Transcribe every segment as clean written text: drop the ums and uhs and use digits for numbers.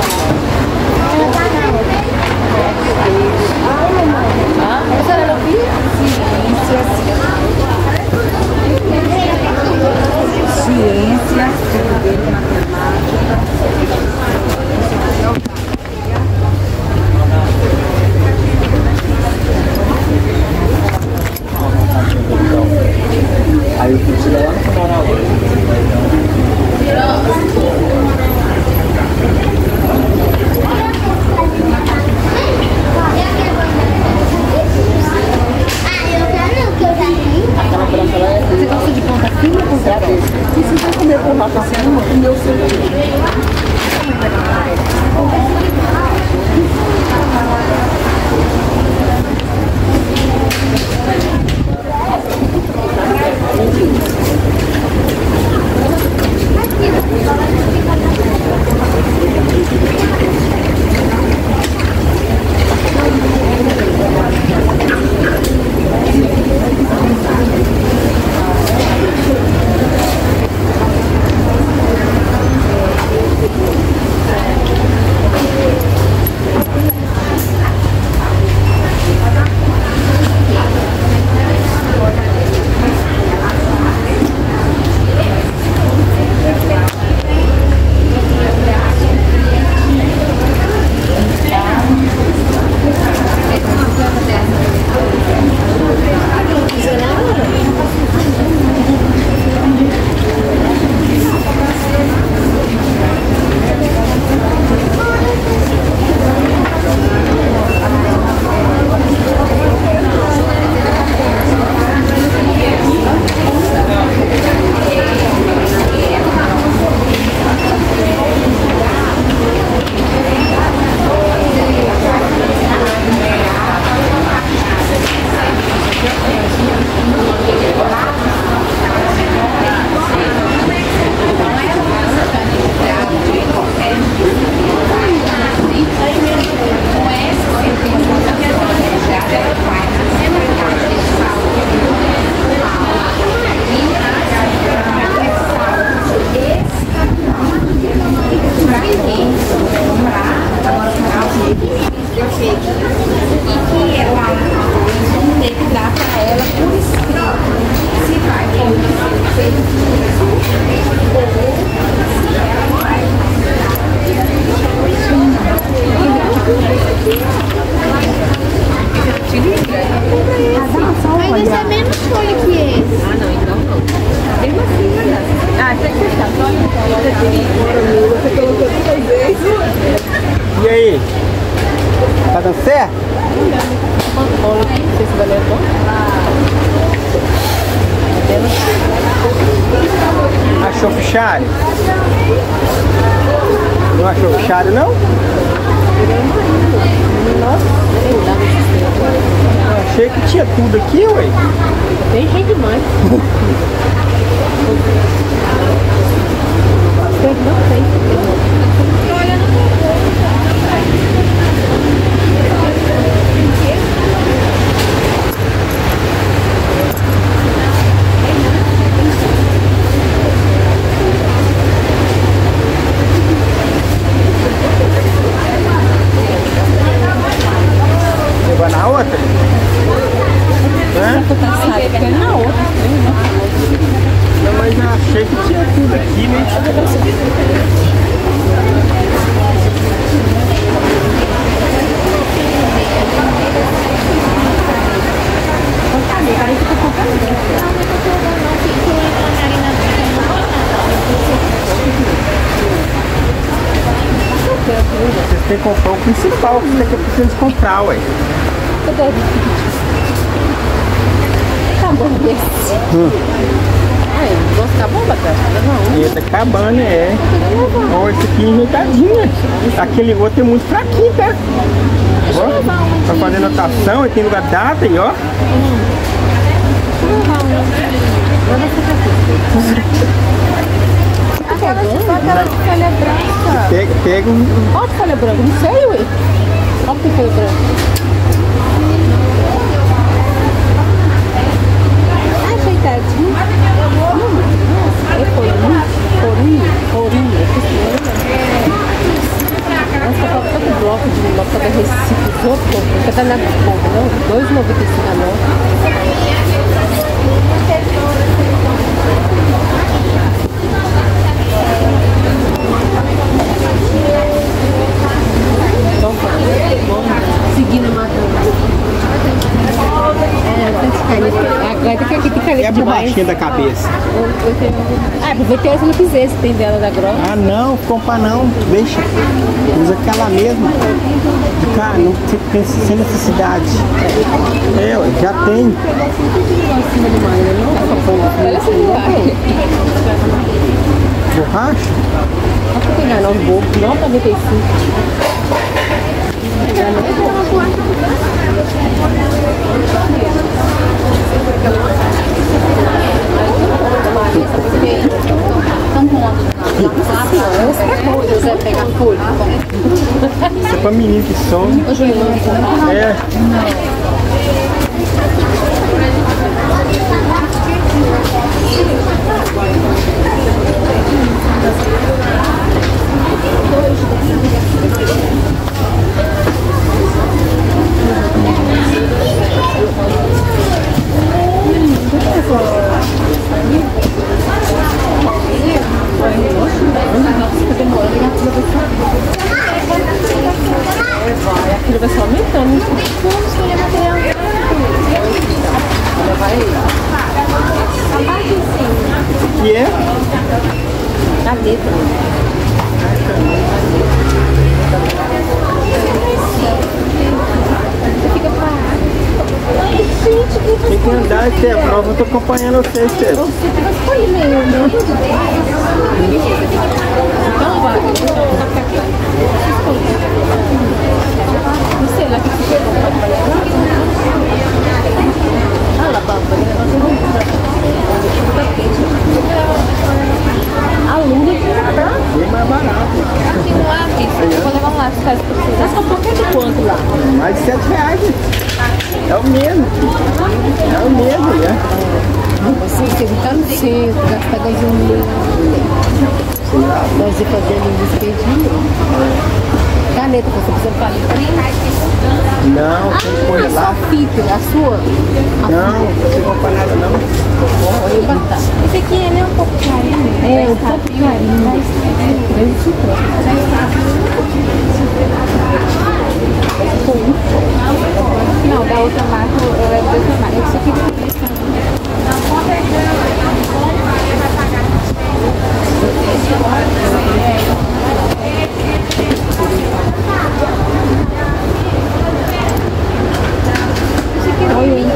Ciência, português, matemática. Aí eu fui tirar lá no canal. Você gosta de ponta fina ou ponta grossa? E se você comer por raça assim, não comeu o seu. Mas esse é menos folha que esse. Ah, não, então não. Mesmo assim, olha. Ah, tem que fechar. Só Você colocou 2 vezes. E aí? Tá dando certo? não sei se vai levar. Achou fichário? Não achou fichário, não? Eu achei que tinha tudo aqui, ué. Tem gente demais. Não tem. Olha, não Leva na outra? Hã? na outra. Não, mas eu achei que tinha tudo aqui, né? Vocês têm que comprar o principal que você precisa comprar, ué. Tá bom desse. Ai, gosto tá bom, Batata? Não. Ele tá acabando, é. Ó, esse aqui é enjeitadinho. Aquele outro é muito fraquinho, tá? Ó, pra fazer anotação, ele tem lugar data aí, ó. Aquela de folha branca. Pega um. Olha que folha branca, não sei, ué. Olha que folha branca. Ajeitadinho. É corinha. da Recife Isopor, porque tá na desconto, não? R$2,95 a nota. Seguindo matando. Agora tem que aqui tem caneta É a demais. borrachinha da cabeça. Ah, aproveitei essa no quiser, se tem dela da Gross. Ah não, compra não, deixa. Usa aquela mesma. Cara, não tem sem necessidade. É, já tem. Olha essa borracha. Borracha? Só pra pegar não, bobo, R$9,95. Você pegar folha. Isso é pra menino que some. É. Aquilo vai só aumentando. Vamos escolher material. O que é? Caneta. Você fica parado. Tem que andar, Estevam. Nós vamos acompanhando você, Estevam. Você fica escolhendo. Então vai. Não sei lá que você pode fazer. Olha lá, bamba. A Luna que Bem mais barato. Aqui no Aves. Vou levar um lápis caso precise. Mas comprou que é de quanto lá? Mais de R$7. É o mesmo. É o mesmo, né? Você ficar no centro, gastar gasolina. Nós ir fazer ali no esquerdinho. Caneta, você precisa fazer. Não, tem que pôr lá. Fita, a sua? Não, não precisa comprar nada não. Olha, batata. Esse aqui ele é um pouco carinho. É, um pouco carinho. Mas isso Não, da outra marca eu levo dessa marca. Esse aqui olha aí.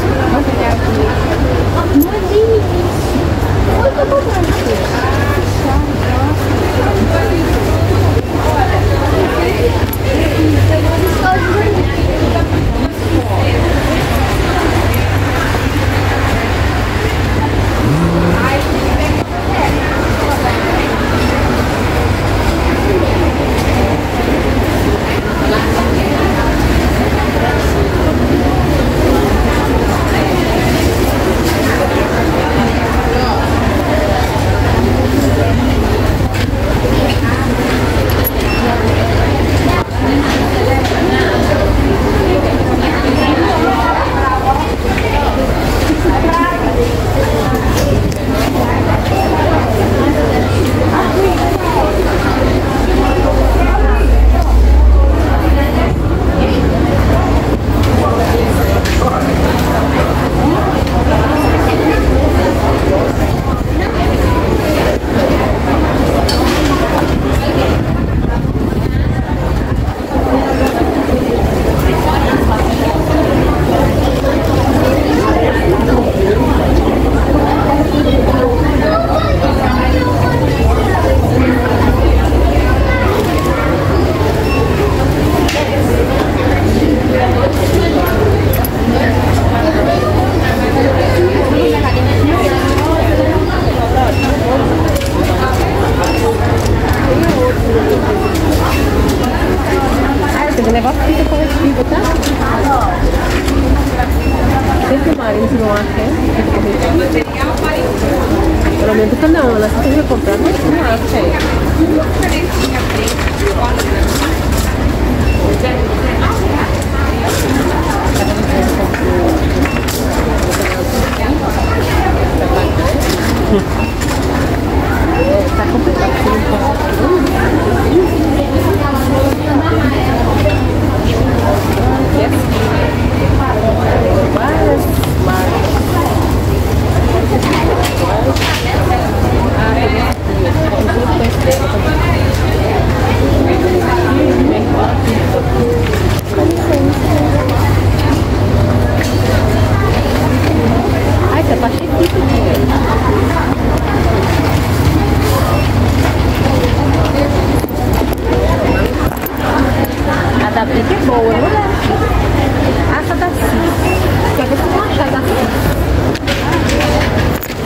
levar fita coletiva, tá? Sempre mais, se não acha, fita coletiva. Pelo menos fica não, ela sempre vai comprar, mas não acha.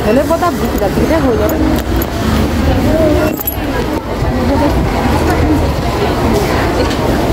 Eu levou da Bic é ruim, né?